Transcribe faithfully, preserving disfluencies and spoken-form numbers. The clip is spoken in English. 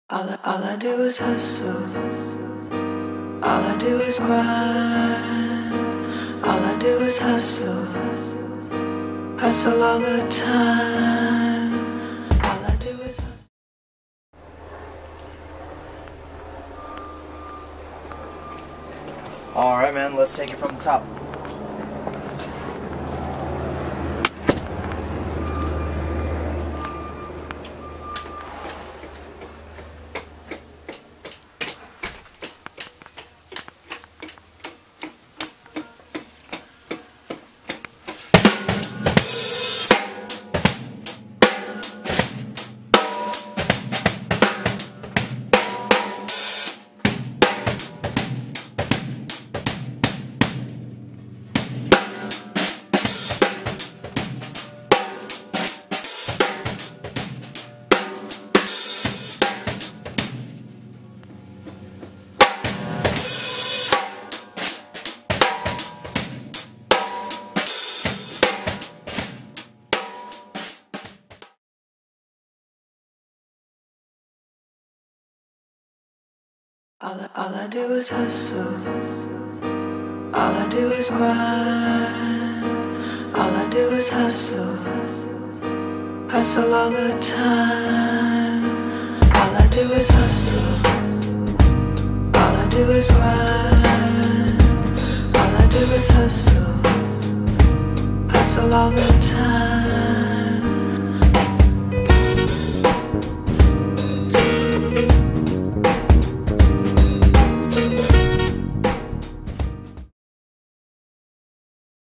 All I, all I do is hustle. All I do is grind. All I do is hustle. Hustle all the time. All I do is hustle. Alright, man, let's take it from the top. All I, all I do is hustle. All I do is grind. All I do is hustle. Hustle all the time. All I do is hustle. All I do is grind. All I do is hustle. Hustle all the time.